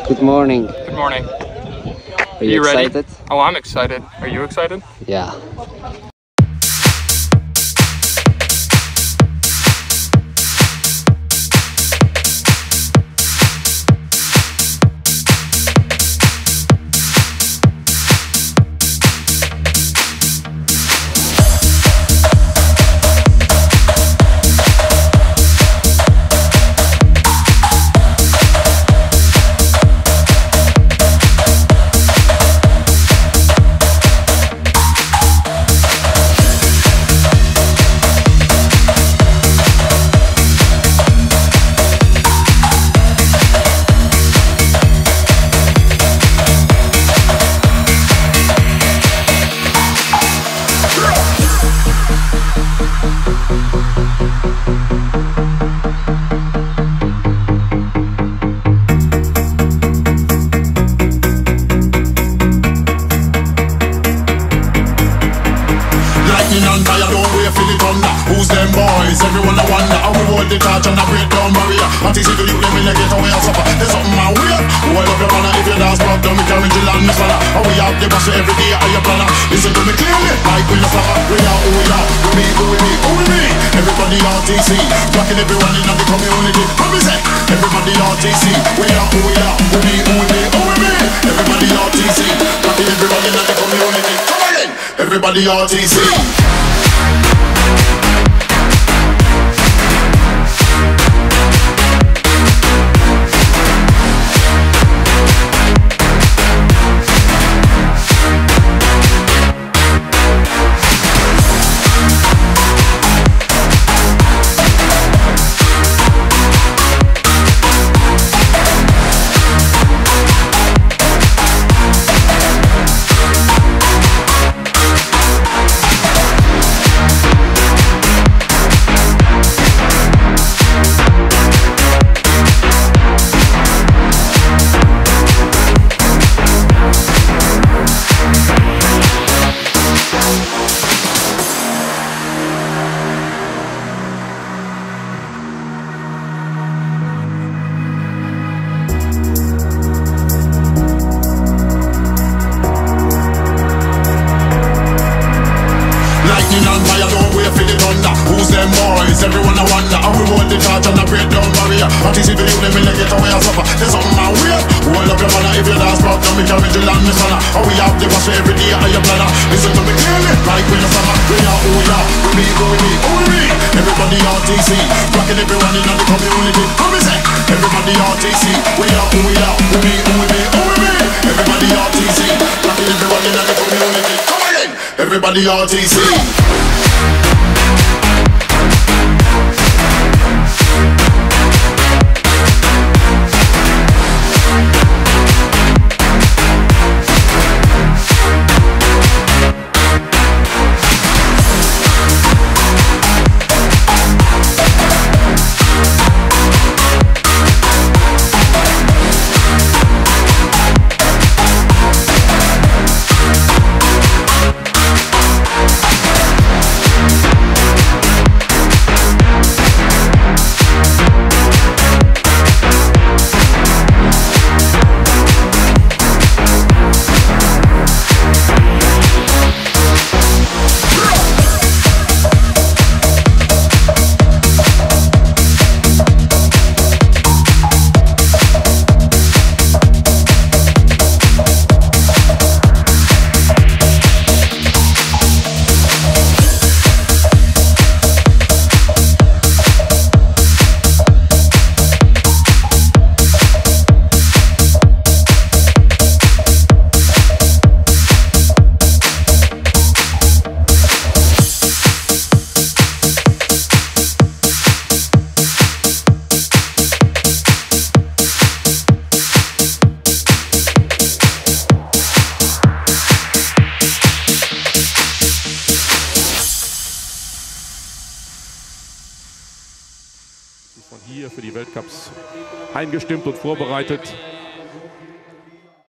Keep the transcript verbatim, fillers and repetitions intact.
Good morning. Good morning. Are you, you excited? Ready? Oh, I'm excited. Are you excited? Yeah. Who's them boys? Everyone I wonder how we hold the torch and I break down barrier. And to see the youth them in the ghetto where I suffer. There's something my way. Hold up your banner if you dance broke down. We carry the land, Miss Fella. And we have the boss every day are your planner. Listen to me clearly, like we the flapper. We are who we are, we me, who we me, who we me. Everybody R T C, blocking everyone in the community. What we say? Everybody R T C, we are who we are, we me, who we me, who we me. Everybody R T C, blocking everyone in the community. Come again, everybody R T C. Who's them boys? Everyone I wonder how we hold the torch and I break down barrier. And to see the youth them in the ghetto where I suffer. There's something my way. Hold up your banner if you dance broke down. We carry the land, Miss Fella. And we have the boss every day are your planner. Listen to me clearly, like we the summer. We are who we are, we me, who we me, who we me. Everybody R T C, blocking everyone in the community. What we say? Everybody R T C, we are who we are, we me, who we me, who we me. Everybody R T C, blocking everyone in the community. Come again, everybody R T C. Von hier für die Weltcups eingestimmt und vorbereitet.